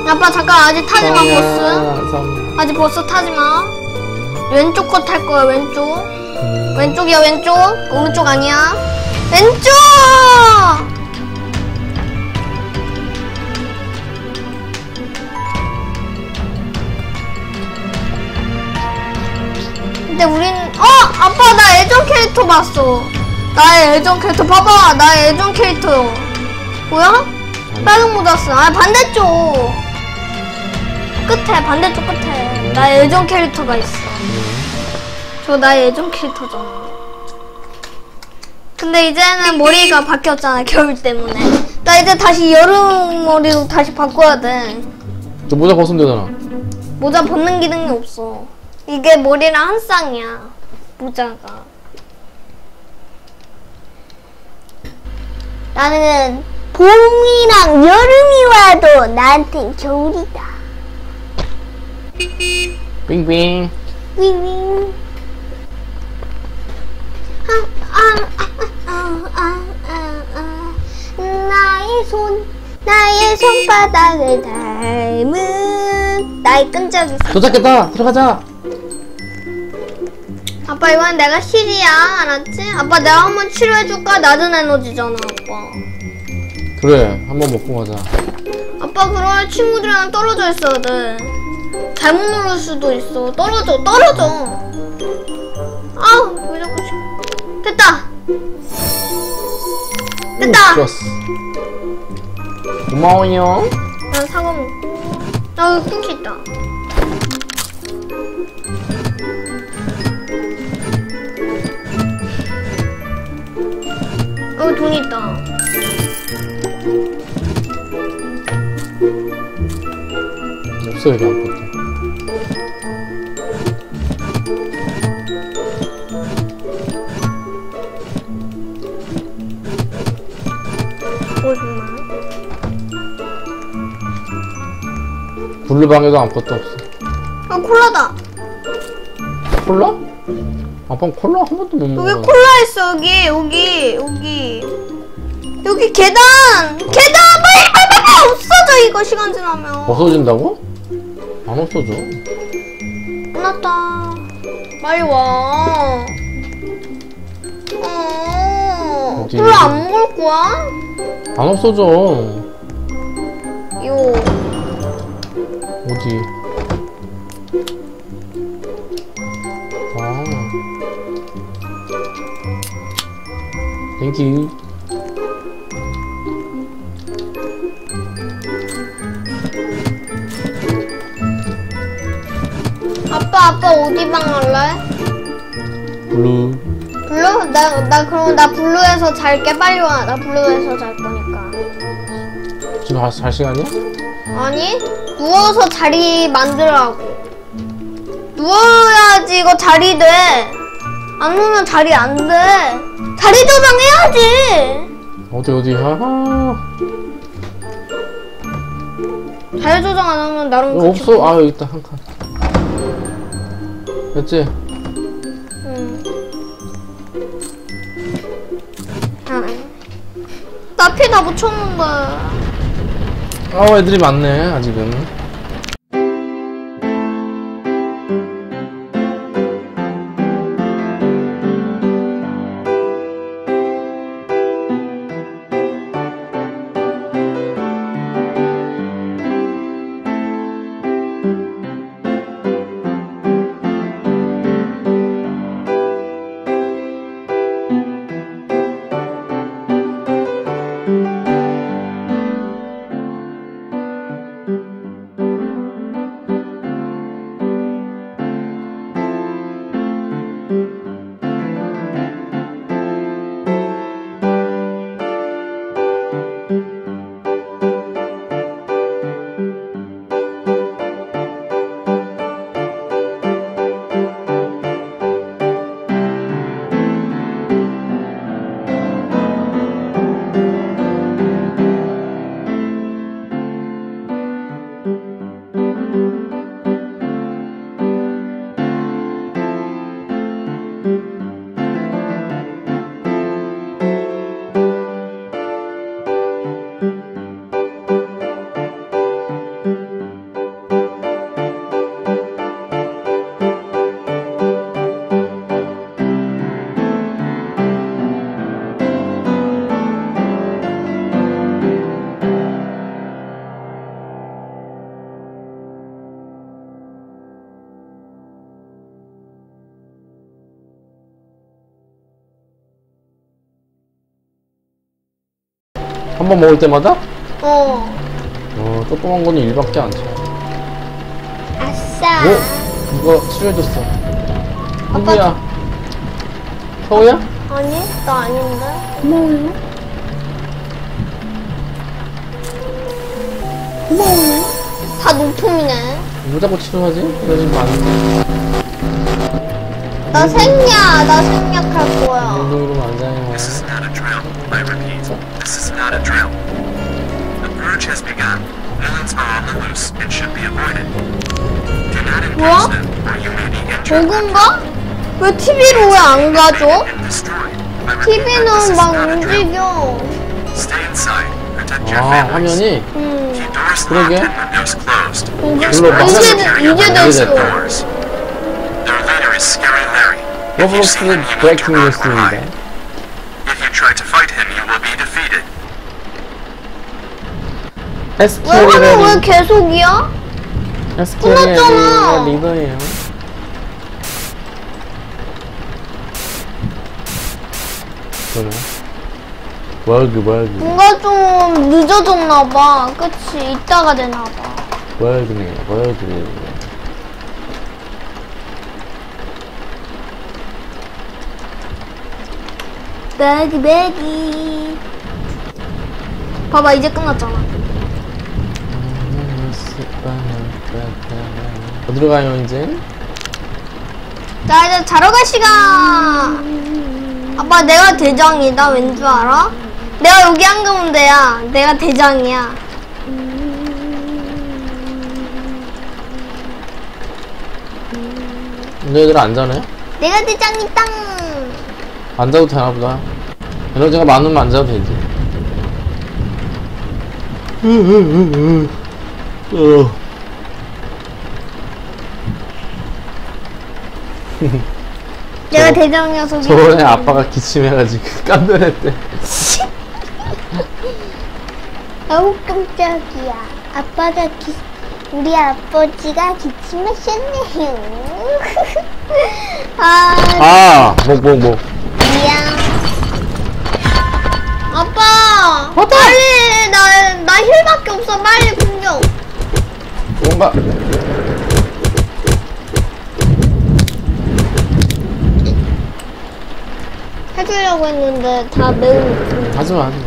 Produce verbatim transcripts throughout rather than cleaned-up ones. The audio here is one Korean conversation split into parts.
아빠 잠깐 아직 타지마 성이야, 버스. 성이야. 아직 버스 타지마. 왼쪽 거 탈 거야 왼쪽. 음. 왼쪽이야 왼쪽. 오른쪽 아니야. 왼쪽. 근데 우린 어 아빠 나 애정 캐릭터 봤어. 나의 애정 캐릭터 봐봐. 나의 애정 캐릭터 뭐야? 빨간 모자 쓰. 아 반대쪽 끝에 반대쪽 끝에 나의 애정 캐릭터가 있어. 저 나의 애정 캐릭터잖아. 근데 이제는 머리가 바뀌었잖아 겨울 때문에. 나 이제 다시 여름 머리로 다시 바꿔야 돼. 저 모자 벗으면 되잖아. 모자 벗는 기능이 없어. 이게 머리랑 한 쌍이야 모자가. 나는 봄이랑 여름이 와도 나한텐 겨울이다. 빙빙. 윙윙. 아, 아, 아, 아, 아, 아. 나의 손, 나의 손바닥을 닮은 나의 끈적이. 도착했다. 들어가자. 아빠 이번엔 내가 실이야 알았지? 아빠 내가 한번 치료해줄까? 낮은 에너지잖아 아빠. 그래, 한번 먹고 가자. 아빠 그러면 친구들이랑 떨어져 있어야 돼. 잘못 누를 수도 있어. 떨어져 떨어져. 아우 왜 자꾸 치... 됐다 됐다. 오, 좋았어. 고마워요. 난 사과 먹고. 나 여기 쿠키 있다. 여기 돈 있다. 없어, 여기 아무것도. 오 정말. 굴르방에도 아무것도 없어. 아 콜라다. 콜라? 아빠는 콜라 한 번도 못 먹어. 여기 콜라 있어. 여기 여기 여기 여기 계단 계단 빨리 빨리 빨리 없어져. 이거 시간 지나면 없어진다고? 안 없어져. 끝났다. 빨리 와. 어 어디? 콜라 안 먹을 거야? 안 없어져. 요 어디? 아. 땡큐. 아빠 아빠 어디 방 갈래? 블루. 블루? 나, 나 그럼 나 블루에서 잘게. 빨리 와. 나 블루에서 잘 거니까. 지금 갈, 갈 시간이야? 아니 누워서 자리 만들라고. 누워야지 이거 자리 돼. 안 누우면 자리 안 돼. 자리 조정해야지. 어디 어디? 하하. 자리 조정 안 하면 나름 어, 없어. 아 여기 있다 한 칸. 됐지? 응. 나 피 다 묻혔는데. 아 애들이 많네 아직은. 번 먹을 때마다? 어. 어, 조그만 거는 일밖에 안 차. 아싸. 오! 누가 수혈해줬어. 누구야? 서우야? 아니, 나 아닌데. 고마워요. 고마워요. 다 높음이네. 뭐 자꾸 치료하지? 이러시면 안 돼. 나 생략, 나 생략할 거야. 운동 이러면 안 돼요. This is not a drill. I repeat, this is not a drill. The purge has begun. Villains are on the loose and should be avoided. Do not What? engage them, or you may be injured 저건가? 왜 티비로 왜 안 가죠? and destroyed. I repeat, this 티비는 is 막 not a drill. 움직여. Stay inside. Protect your 아, families. 화면이? 음. Keep doors locked 그러게. and windows closed. 이제, Use 눌러 봐. words 이제, to carry out 이제 the 됐어. doors. Their leader is Scary Larry. If you see him, 로블록스 you need to 브레이킹 run or 뉴스입니다. hide. If you try to fight him, you will be defeated. 왜 화면 왜 에스케리의 계속이야? 끝났잖아. 리더예요. 그러네. 월급 월급 뭔가 좀 늦어졌나봐. 그치? 이따가 되나봐. 월급이네 월급. 매기 매기. 봐봐 이제 끝났잖아. 어디로 가요 이제? 자 이제 자러 갈 시간. 아빠 내가 대장이다. 왠 줄 알아? 내가 여기 한가운데야. 내가 대장이야. 너희들 안 자네? 내가 대장이다. 안 자도 되나보다. 에너지가 많으면 안 자도 되지. 어. 내가 저- 대장 녀석이. 저번에 아빠가 기침해가지고 깜놀했대. 아우 깜짝이야. 아빠가 기 우리 아버지가 기침하셨네요. 아 아, 뭐, 뭐, 뭐. 미안. 아빠 빨리 나 나 힐밖에 없어. 빨리 공격. 뭔가. 해주려고 했는데 다 매우 높은. 하지마, 하지마.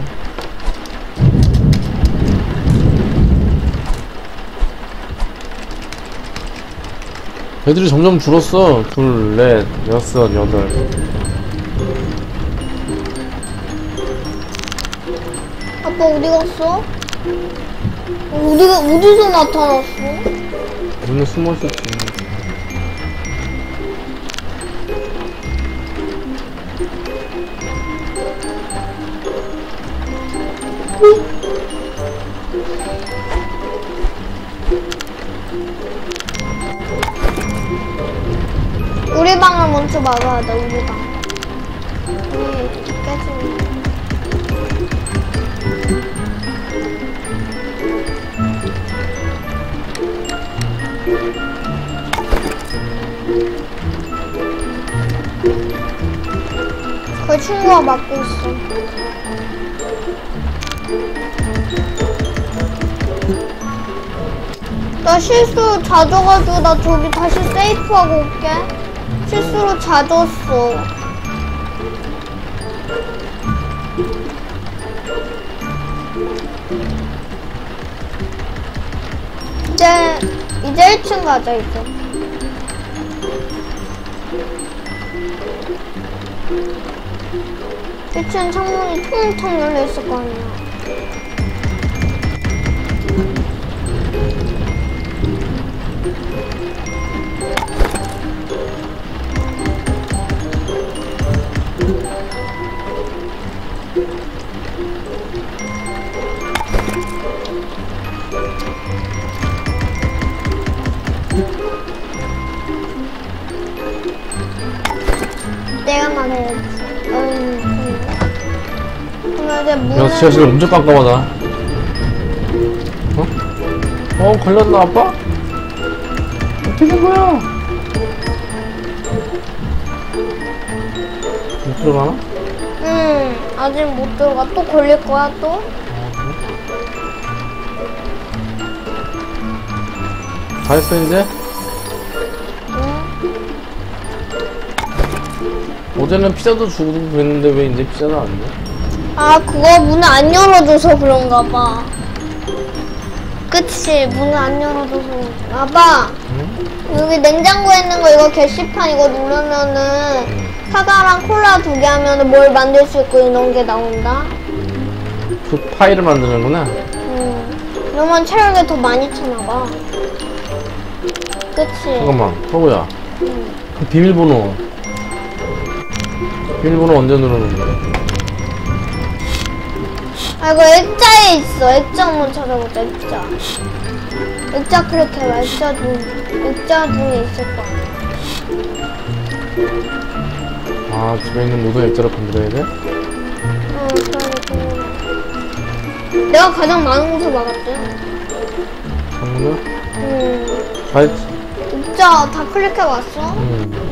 애들이 점점 줄었어. 둘, 넷, 여섯, 여덟. 아빠 어디 갔어? 어디가 어디서 나타났어? 눈에 숨어 있었지. 우리 방을 먼저 막아야 돼. 우리 방. 우리 깨지는. 그 친구가 막고 있어. 나 실수 잦아가지고 나 저기 다시 세이프하고 올게. 실수로 잦았어. 이제 이제 일 층 가자 이제. 일 층 창문이 텅텅 열려 있을 거 아니야. 내가 말해야지. 음, 음. 그럼 이제 야, 문을 지하실 엄청 깜깜하다. 어? 어, 걸렸나, 아빠? 어떻게 된 거야? 못 들어가나? 응, 아직 못 들어가. 또 걸릴 거야 또? 다 했어 이제? 어제는 피자도 주고 그랬는데 왜 이제 피자는 안 돼? 아, 그거 문을 안 열어줘서 그런가 봐. 그치, 문을 안 열어줘서. 아빠, 응? 여기 냉장고에 있는 거 이거 게시판 이거 누르면은 사과랑 콜라 두 개 하면은 뭘 만들 수 있고 이런 게 나온다. 그 파일을 만드는구나. 음, 그러면 체력이 더 많이 차나봐. 그치? 잠깐만, 서구야. 응. 그 비밀번호. 비밀번호 언제 누르는 거야? 아, 이거 액자에 있어. 액자 한번 찾아보자, 액자. 액자 클릭해봐, 액자 등. 액자 등에 있을 거야. 아, 집에 있는 모든 액자를 건드려야 돼? 어, 그러니까. 내가 가장 많은 곳을 막았대. 정말? 음. 다 했지? 액자 다 클릭해봤어? 응.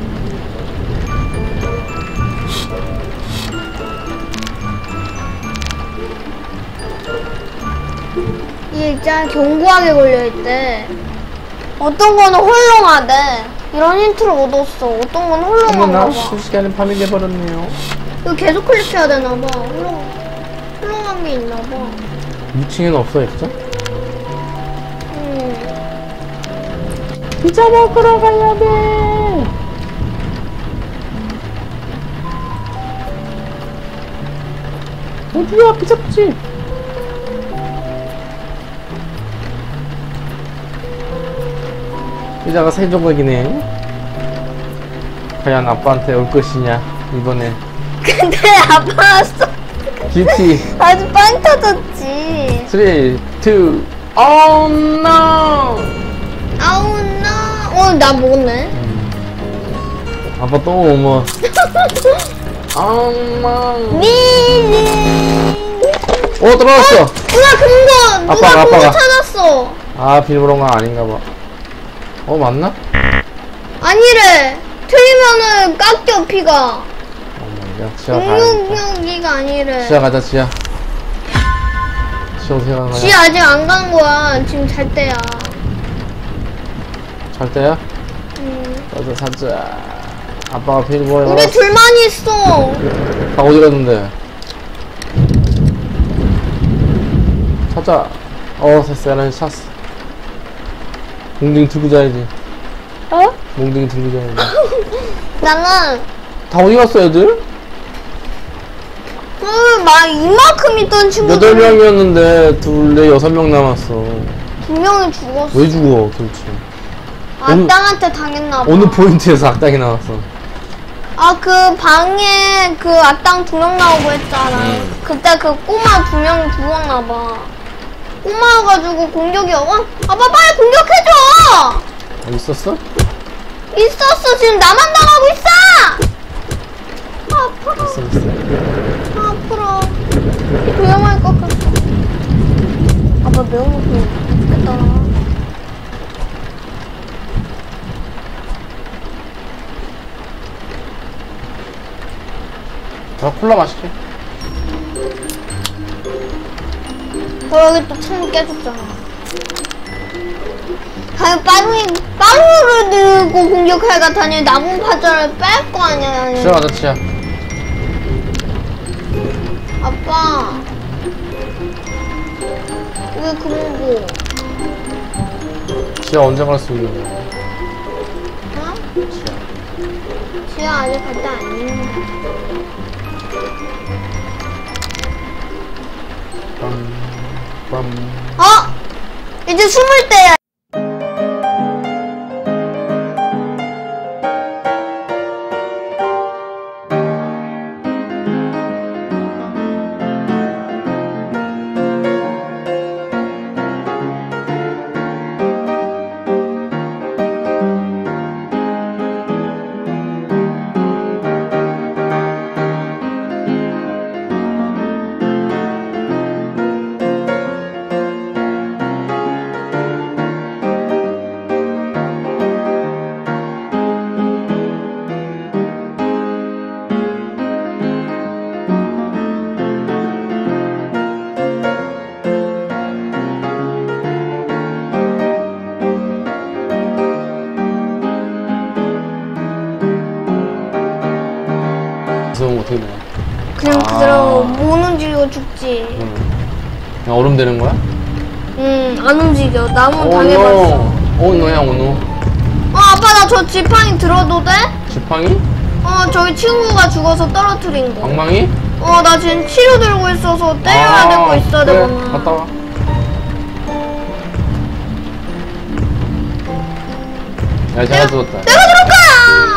이 액자에 견고하게 걸려있대. 어떤 거는 헐렁하대. 이런 힌트를 얻었어. 어떤 건 헐렁한가 어머나, 봐. 실시간에 밤이 돼버렸네요. 이거 계속 클릭해야 되나봐. 헐렁, 헐렁한 게 있나봐. 이 층에는 없어, 액자? 음. 피자 먹으러 가야 돼! 어디야, 피자집? 피자가 세 조각이네. 과연 아빠한테 올 것이냐, 이번에. 근데 아빠 왔어. 뷰티. 아주 빵 터졌지. 삼, 이, oh no! 아우, 나. 어, 나 먹었네. 아빠 또 못 먹었어. oh no! 미니. 오, 떨어졌어! 누가 금고, 누가 아빠가, 금고 아빠가. 찾았어. 아, 비밀번호가 아닌가 봐. 어, 맞나? 아니래. 틀리면은 깎여, 피가. 어머, 야, 지하 가야겠다. 공룡기가 아니래. 지하 가자, 지하. 지하 어떻게 가는 거야? 지 아직 안 간 거야. 지금 잘 때야. 잘 때야? 음. 가자, 사자. 아빠가 비밀번호 우리 둘만 있어. 다 어디 갔는데? 찾아. 어, 됐어. 나는 찼어. 몽둥이 들고 자야지. 어? 몽둥이 들고 자야지. 나는 다 어디 갔어, 애들? 그 막 이만큼 있던 친구들 여덟 명이었는데, 둘, 넷, 여섯 명 남았어. 두 명이 죽었어. 왜 죽어, 도대체? 어느- 악당한테 당했나 봐. 어느 포인트에서 악당이 나왔어? 아, 그 방에 그 악당 두 명 나오고 했잖아. 음. 그때 그 꼬마 두 명이 죽었나 봐. 꼬마가지고 공격이 어? 아빠 빨리 공격해줘! 어디 있었어? 있었어. 지금 나만 당하고 있어! 아파라. 있어, 있어. 아파라. 조용할 것 같아. 아빠 매운맛 좋겠다. 자, 콜라 마실게. 어, 여기 또 창문 깨졌잖아. 아니, 빠루이, 빠루를 들고 공격할 같다니 나무 파절을 뺄 거 아니야. 지하 가자, 지하. 아빠. 왜 그러고? 지하 언제 갈 수 있는 거야? 어? 지하. 지하 아직 갔다 안 있는데. 빰, 빰. 어? 이제 숨을 때야. 그냥 아. 그대로 못 움직이고 죽지. 응. 그냥 얼음 되는 거야? 응, 안 움직여. 나무 오, 당해봤어. 노. 오, 노야, 오, 노. 어, 아빠 나 저 지팡이 들어도 돼? 지팡이? 어, 저기 친구가 죽어서 떨어뜨린 거. 방망이? 어, 나 지금 치료 들고 있어서 때려야 될 거 있어야 그래, 되구나. 갔다 와. 야, 잘 들었다. 내가 들을 거야!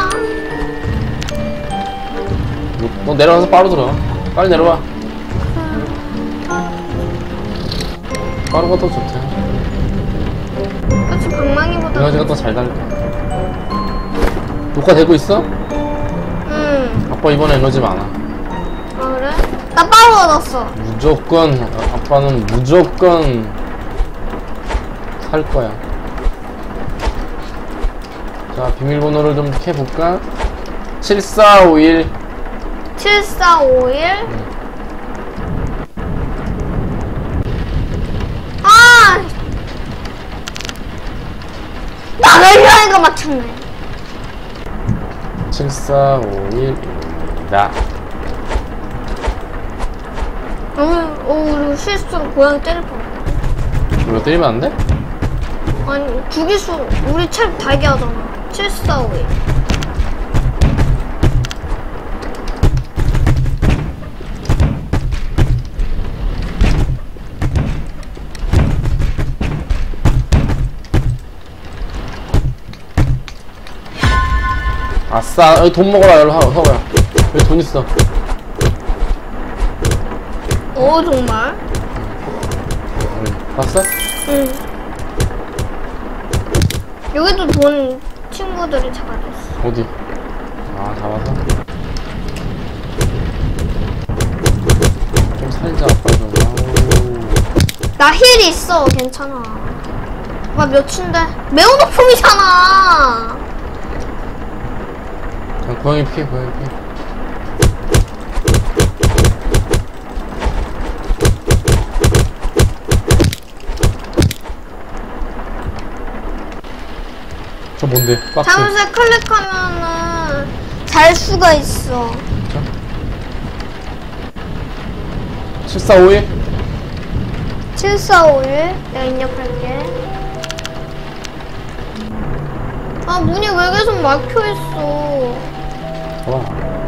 너, 너 내려가서 바로 들어. 빨리 내려와. 빠르가 더 좋대. 그치, 방망이보다. 에너지가 더 잘 달려. 녹화되고 있어? 응. 아빠 이번에 에너지 많아. 아, 그래? 나 빠루 얻었어. 무조건, 아, 아빠는 무조건 살 거야. 자, 비밀번호를 좀 해볼까? 칠사오일. 칠사오일. 응. 아! 나가려는 거 맞췄네. 칠사오일입니다. 어, 어, 우리 실수로 고양이 때릴 뻔했네. 이거 때리면 안 돼? 아니, 주기수, 우리 책 달게 하잖아. 칠사오일. 아싸, 여기 돈 먹어라, 여기 서봐요. 여기 돈 있어. 어, 정말? 응. 봤어? 응. 여기도 돈 친구들이 잡아줬어. 어디? 아, 잡아서? 좀 살자, 아빠 좀. 아우. 나 힐 있어. 괜찮아. 와, 몇인데? 매우 높음이잖아. 그냥 고양이 피해, 고양이 피해. 저 뭔데? 박스. 잠옷에 클릭하면은 잘 수가 있어. 칠사오일? 칠사오일. 내가 입력할게. 아, 문이 왜 계속 막혀있어. 봐봐.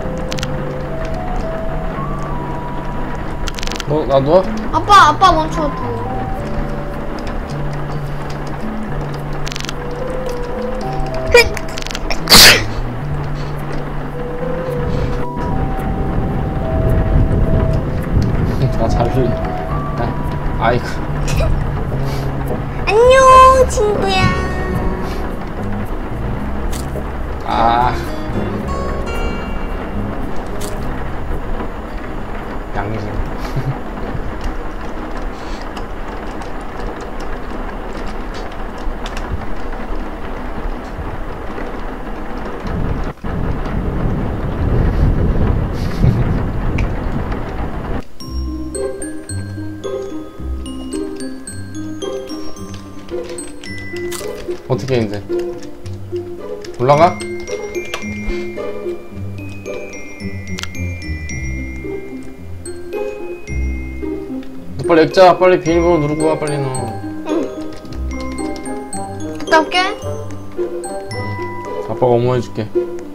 너, 나도? 아빠, 아빠 멈춰줘. 나 잘래. 야, 아이고. 안녕, 친구야. 아. 양심. 어떻게 해, 이제? 올라가? 너 빨리 액자, 빨리 비밀번호 누르고 와, 빨리 너. 갔다 올게. 아빠가 어머해줄게.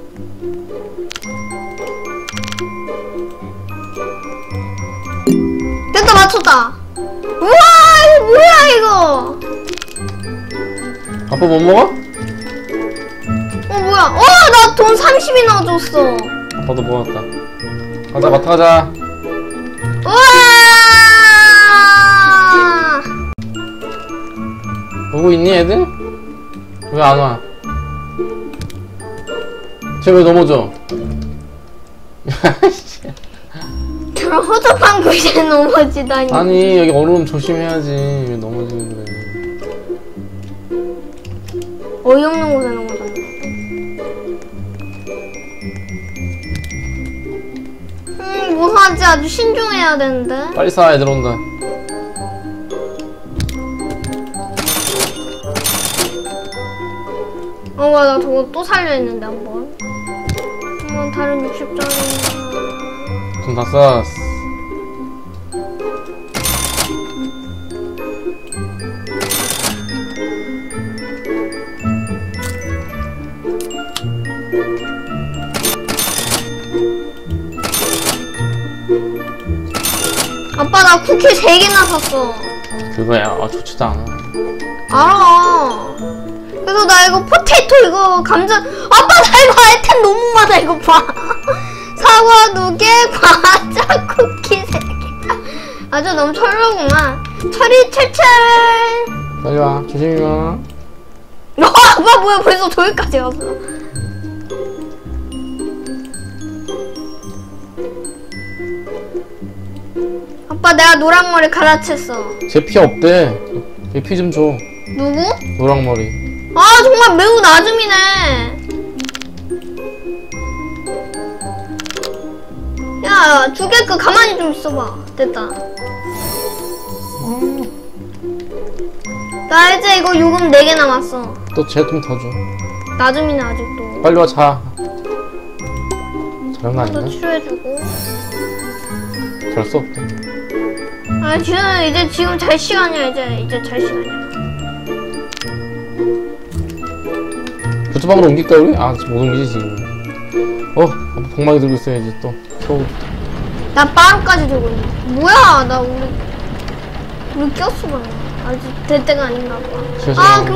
됐다, 맞췄다. 우와, 이거 뭐야, 이거. 아빠 못 먹어? 어, 뭐야. 어, 나 돈 삼십이나 줬어. 아빠도 먹었다. 가자, 마트 가자. 우와! 보고 있니, 애들? 왜 안 와? 쟤 왜 넘어져? 저런 허접한 곳에 넘어지다니. 아니, 여기 얼음 조심해야지. 왜 넘어지고 그래. 어이없는 곳에 넘어졌네. 음, 뭐 하지? 아주 신중해야 되는데. 빨리 쏴, 애들 온다. 어, 맞아. 저거 또 살려있는데, 한 번. 한번 다른 육십 장인가. 돈 다 썼어. 아빠 나 쿠키 세 개나 샀어. 그거야. 아, 좋지도 않아. 알아. 그래서 나 이거 포테이토 이거 감자. 아빠 나 이거 아이템 너무 많아 이거 봐. 사과 두 개, 과자 쿠키 세 개. 아주 너무 철로구만. 철이 철철. 빨리 와. 조심히 와. 어, 아빠 뭐야 벌써 저기까지 왔어. 아빠 내가 노랑머리 갈아챘어. 제 피 없대. 얘 피 좀 줘. 누구? 노랑머리. 아 정말 매우 나줌이네. 야 두 개 그 가만히 좀 있어봐. 됐다. 나 이제 이거 요금 네 개 남았어. 또 쟤 좀 더 줘. 나줌이네 아직도. 빨리 와, 자. 장난 또 아닌가? 치료해주고. 잘 수 없대. 아 지금 이제 지금 잘 시간이야. 이제 이제 잘 시간이야. 부츠방으로 옮길까 우리? 아, 못 옮기지 지금. 어, 복막이 들고 있어야지 또. 또. 나 빠름까지 들고 있네. 뭐야 나 우리 우리 꼈어 방금. 아직 될 때가 아닌가 봐. 시간 아 시간. 그.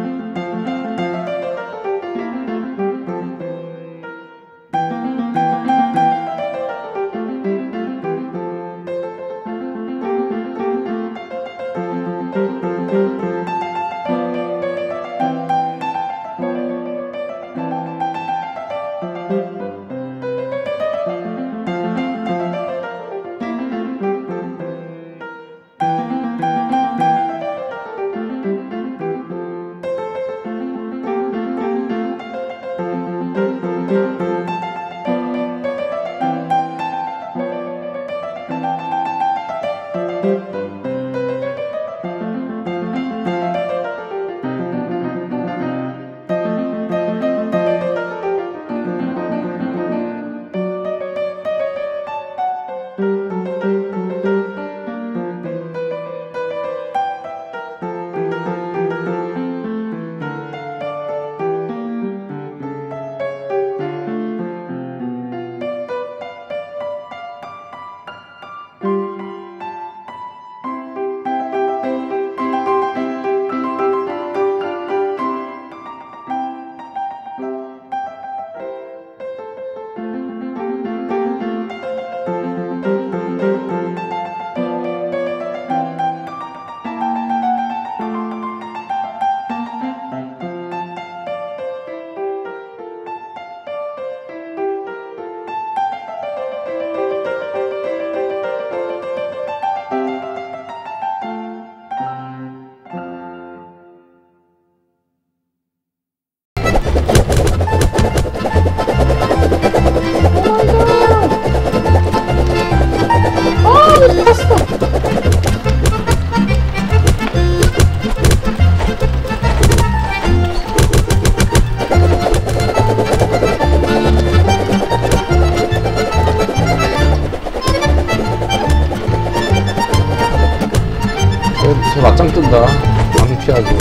쟤 맞짱 뜬다. 안 피하고.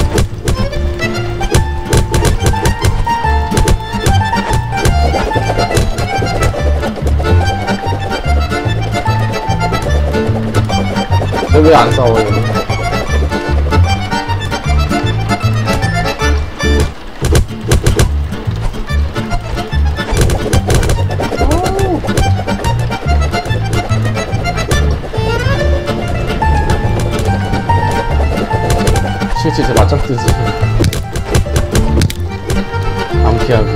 쟤 왜 안 싸워, 얘? 실제 쟤 맞짱 뜨지. 안 피하고.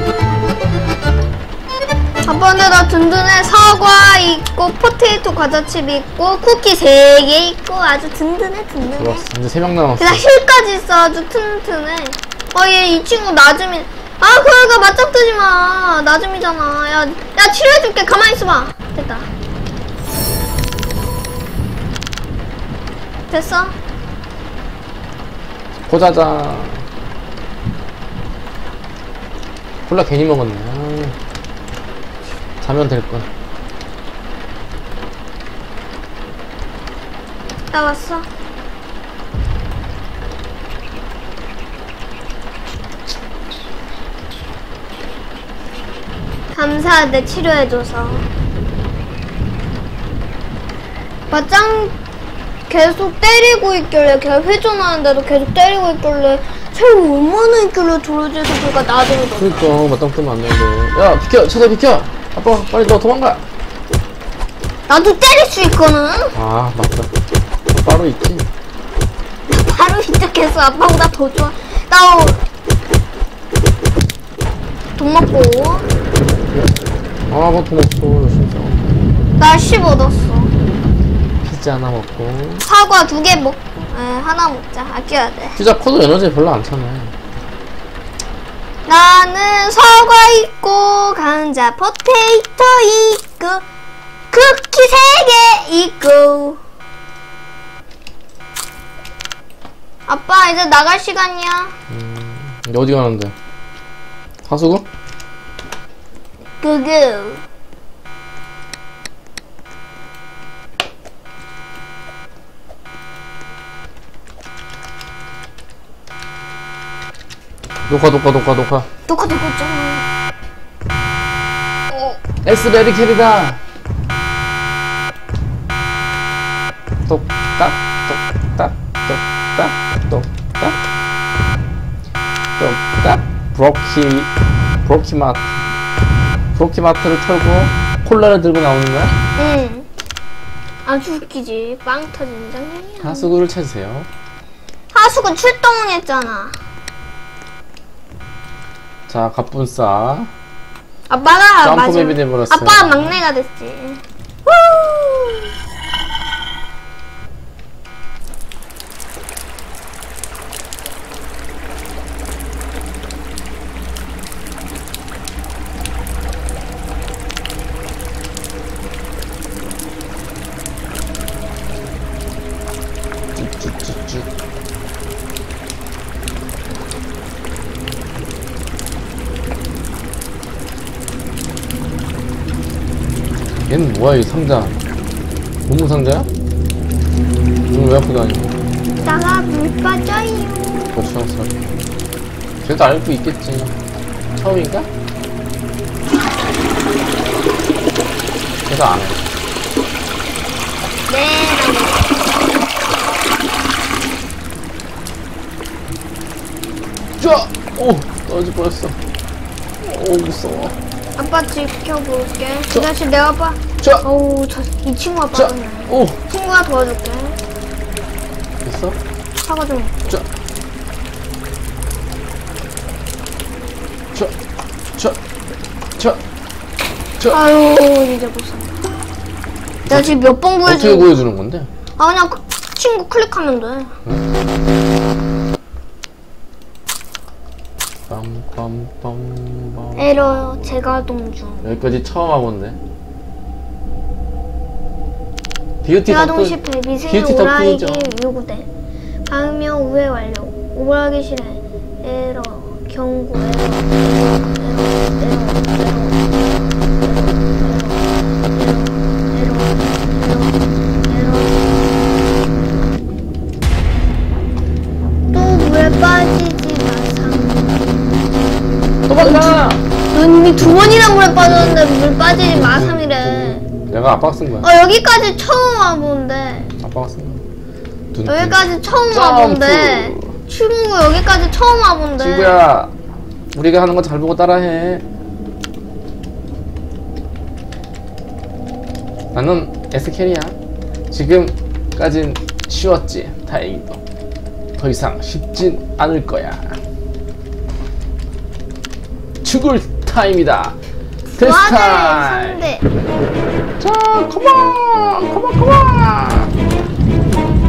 아빠 근데 나 든든해. 사과 있고 포테이토 과자칩 있고 쿠키 세 개 있고 아주 든든해 든든해. 좋았어. 이제 세 명 남았어. 게다가 힐까지 있어. 아주 튼튼해. 어 얘 이 친구 나줌이. 아 그러니까 맞짱 뜨지 마. 나줌이잖아. 야, 야 치료해줄게. 가만히 있어봐. 됐다. 됐어? 포자자. 콜라 괜히 먹었네. 아, 자면 될걸. 나 왔어. 감사하대, 치료해줘서. 맞짱 계속 때리고 있길래, 걔 회전하는데도 계속 때리고 있길래, 쟤가 얼마나 있길래 도로지에서 걔가 나중에 더. 그러니까 맞짱 뜨면 안 되는데. 야 비켜, 최대 비켜. 아빠 빨리 너 도망가. 나도 때릴 수 있거든? 아 맞다. 바로 있지. 바로 이쪽에서 아빠보다 더 좋아. 나, 어, 돈 먹고. 아, 뭐돈 없어, 진짜. 나 십 얻었어. 피자 하나 먹고. 사과 두 개 먹, 에, 하나 먹자. 아껴야 돼. 피자 커도 에너지 별로 안 차네. 나는 사과 있고, 감자, 포테이토 있고, 쿠키 세 개 있고. 아빠, 이제 나갈 시간이야. 음, 이제 어디 가는데? 하수구? 구구. 녹화, 녹화, 녹화, 녹화. 녹화 되고 있잖아. S 레디캐리다. 똑딱, 똑딱, 똑딱, 똑딱. 똑딱. 브로키, 브로키마트. 브로키마트를 털고 콜라를 들고 나오는 거야? 응. 아주 웃기지. 빵 터지는 장면이야. 하수구를 찾으세요. 하수구 출동했잖아. 자, 갑분싸. 아빠가 점프 마지막- 맵이 돼버렸어요. 아빠가 막내가 됐지. 후! 쭉쭉쭉쭉. 얘는 뭐야, 이 상자? 고무 상자야? 이걸 왜 갖고 다니냐? 나가 물 빠져요. 고추장살. 쟤도 알고 있겠지. 처음인가? 쟤도 안 해. 네, 쫙! 오! 떨어질 뻔했어. 오, 무서워. 아빠 지켜볼게. 저- 이 자식 내가 봐. 쫙! 어우, 저, 이 친구가 쫙! 빠졌네. 오! 친구가 도와줄게. 됐어? 사과 좀. 쫙! 쫙! 쫙! 쫙! 쫙! 아유, 이제 못 산다. 내가 지금 몇 번 어떻게 구해주고. 보여주는 건데? 아, 그냥 그 친구 클릭하면 돼. 빰빰빰빰. 에러 재가동 중. 여기까지 처음 와본데. 비유티 재가동 덕분, 실패. 미세 비유티 오라이기 덕분이죠. 요구돼. 방면 우회 완료. 오버하기 싫어. 에러. 경고. 에러. 에러. 에러. 에러. 에러. 에러. 에러. 또 물에 빠지지 마상. 또 빠져나! 넌 이미 두 번이나 물에 빠졌는데 물 빠지지 마삼이래. 내가 아빠가 쓴 거야. 어, 여기까지 처음 와본데. 아빠가 쓴 거야. 둔, 여기까지 처음 점프. 와본데. 친구 여기까지 처음 와본데. 친구야, 우리가 하는 거 잘 보고 따라해. 나는 에스캐리야. 지금까진 쉬웠지. 다행히도. 더 이상 쉽진 않을 거야. 죽을 타임이다. 테스트 타임. 상대. 자, 컴온, 컴온, 컴온.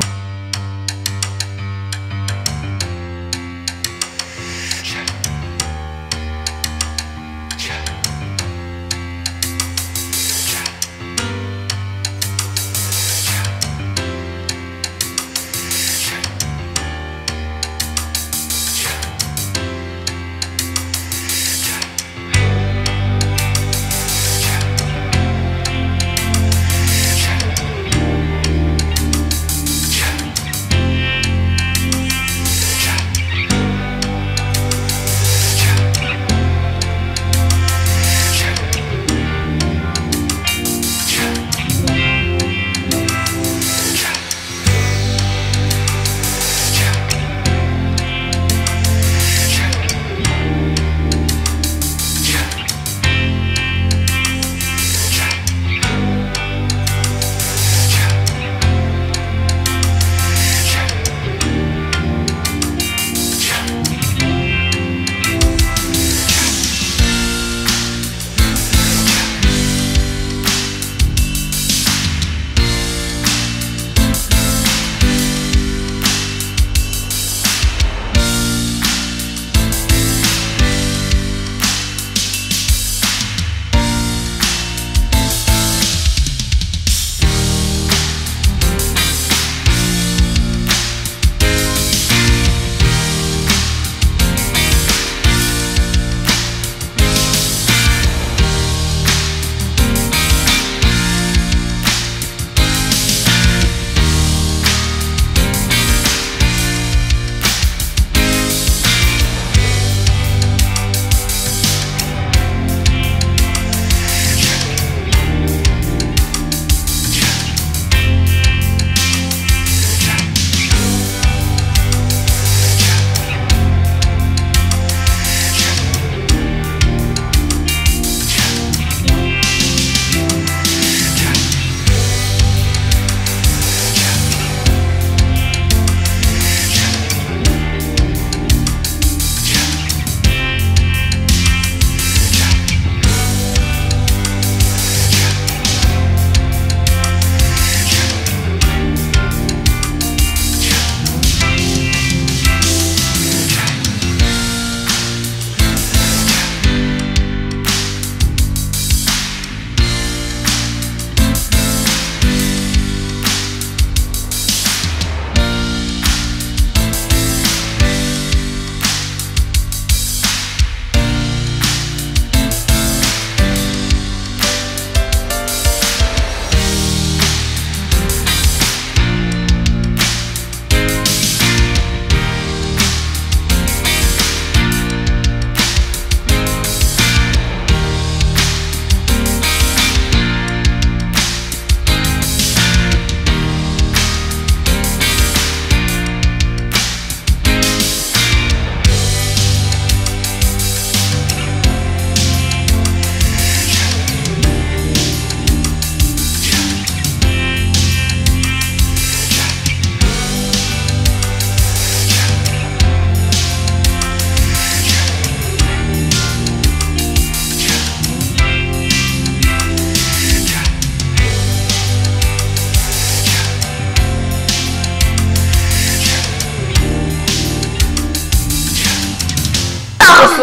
됐어.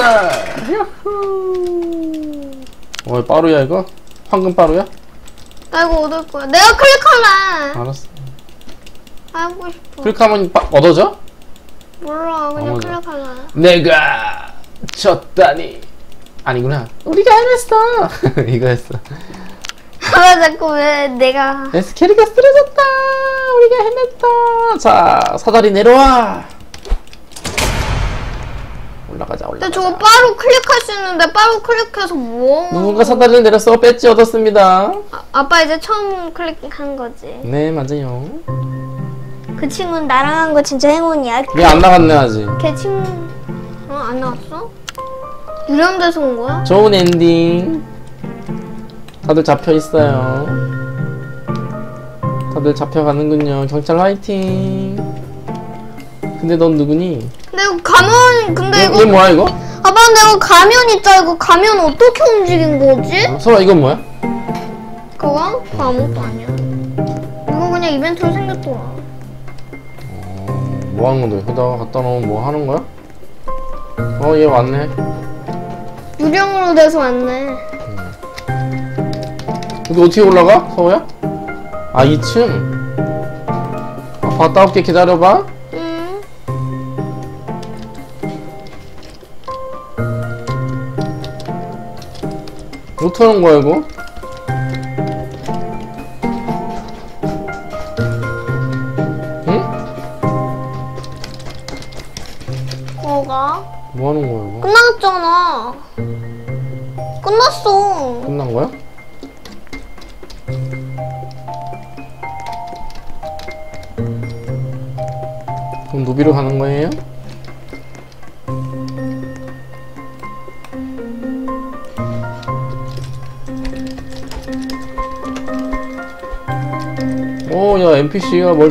야후. 어, 빠루야 이거? 황금 빠루야? 나 이거 얻을 거야. 내가 클릭할래. 알았어. 하고 싶어. 클릭하면 빠, 얻어져? 몰라. 그냥 어, 클릭할래. 내가 졌다니. 아니구나. 우리가 해냈어. 이거 했어. 아, 자꾸 왜 내가. 에스케리가 쓰러졌다. 우리가 해냈다. 자, 사다리 내려와. 올라가자, 올라가자. 근데 저거 바로 클릭할 수 있는데 바로 클릭해서 뭐? 누군가 사다리를 내렸어. 배지 얻었습니다. 아, 아빠 이제 처음 클릭한 거지. 네, 맞아요. 그 친구는 나랑 한 거 진짜 행운이야. 얘 안 나갔네, 아직. 걔 친구 어? 안 나왔어? 유령돼서 온 거야? 좋은 엔딩. 다들 잡혀 있어요. 다들 잡혀가는군요. 경찰 화이팅. 근데 넌 누구니? 근데 이거 가면 근데 얘, 이거 얘 뭐야 이거? 아빠 근데 이거 가면 있다. 이거 가면 어떻게 움직인 거지? 어, 설아 이건 뭐야? 그거? 그거 아무것도 아니야. 이거 그냥 이벤트로 생겼더라. 어, 뭐 하는 건데? 여기다가 갖다 놓으면 뭐 하는 거야? 어, 얘 왔네. 유령으로 돼서 왔네. 여기 어떻게 올라가? 서호야? 아, 이 층. 아, 갔다 올게. 기다려봐. 응. 어떻게 하는 거야 이거? 응? 뭐가? 뭐 하는 거야 이거? 끝났잖아. 끝났어. 끝난 거야? 그럼 노비로 가는 거예요? 오, 야, 엔피씨가 뭘